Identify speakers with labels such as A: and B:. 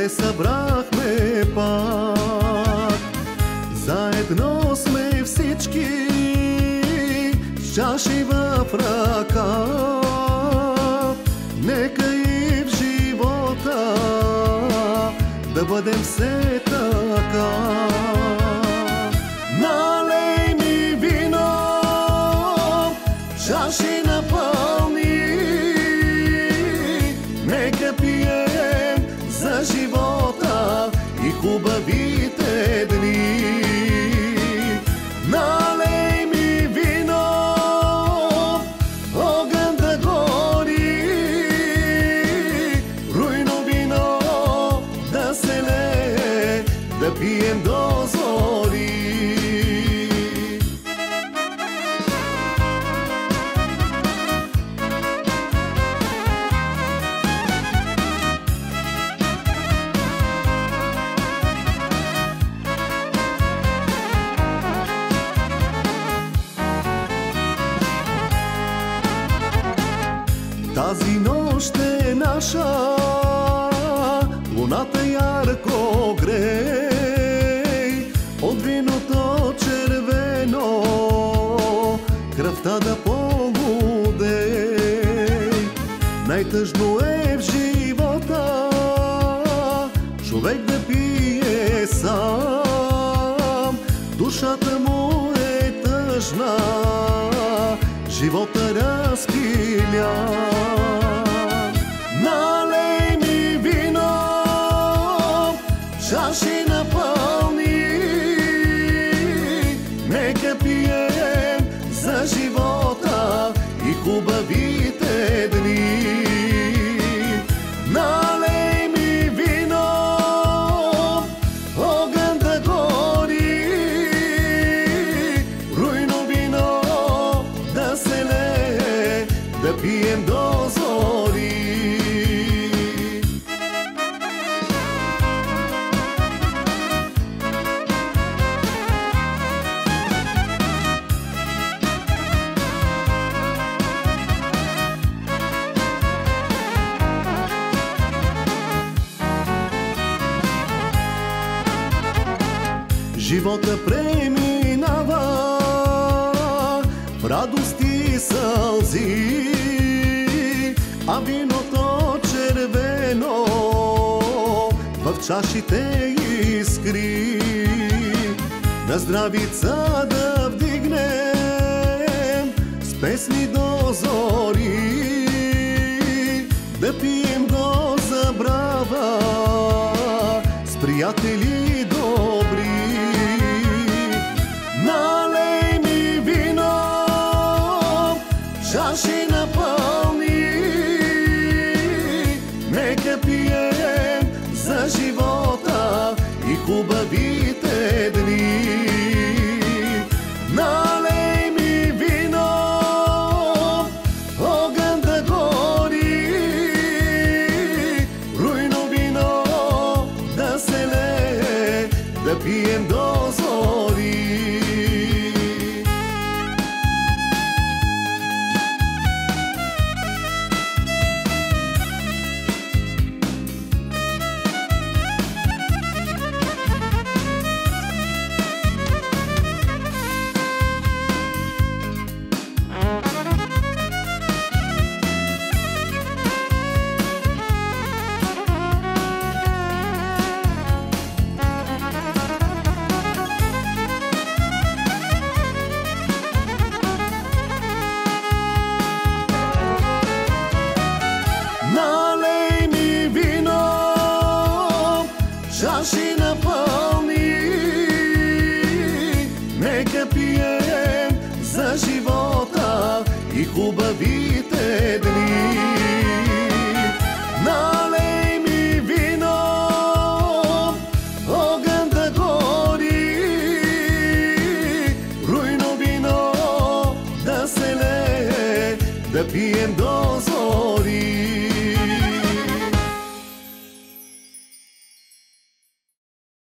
A: се събрахме пак. Заедно сме всички, с чаши в ръка. Нека и в живота да бъдем все така. Налей ми вино, чаши напълни, нека пием за живота и хубавите дни. Налей ми вино, огън да гори, руйно вино да се лее, да пием до зори. Тази нощ е наша, луната ярко грей, от виното червено кръвта да полудей. Най-тъжно е в живота човек да пие сам, душата му е тъжна, живота разпиля. Налей ми вино, чаши напълни, нека пием за живота и хубавите дни. Налей ми вино, огън да гори, руйно вино да се лее, да пием до зори. Живота преминава в радост и сълзи, а виното червено в чашите искри. На здравица да вдигнем с песни до зори, да пием до забрава с приятели добри. Налей ми вино, чаши напълни, нека пием за живота и хубавите дни. Налей ми вино, огън да гори, руйно вино да се лее, да пием до зори. Налей ми вино, чаши напълни, нека пием за живота и хубавите дни. Налей ми вино, огън да гори, руйно вино да се лее, да пием до